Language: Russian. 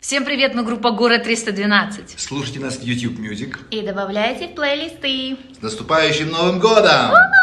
Всем привет, мы группа Город 312. Слушайте нас в YouTube Music. И добавляйте в плейлисты. С наступающим Новым годом!